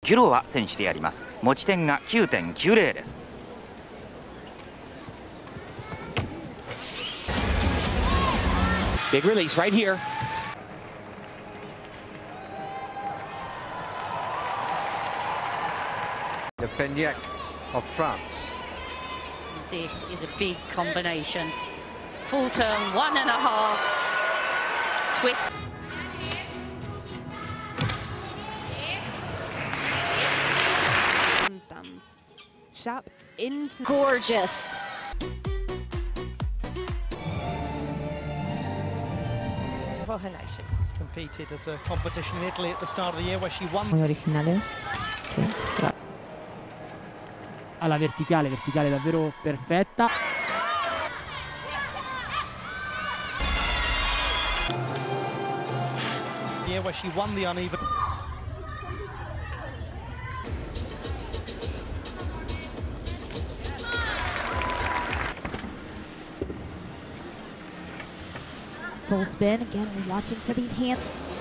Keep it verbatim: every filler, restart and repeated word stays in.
ギュロワ選手でやります。持ち点が きゅうてんきゅうゼロ です。 Big release right here. Le Peignac of France. This is a big combination. Full turn, one and a half. Twist. Stands. Sharp into. Gorgeous. For her nation. Competed at a competition in Italy at the start of the year where she won. Muy originales. Sí, claro. Alla verticale, verticale davvero perfetta. Year where she won the uneven. Full spin, again we're watching for these hands.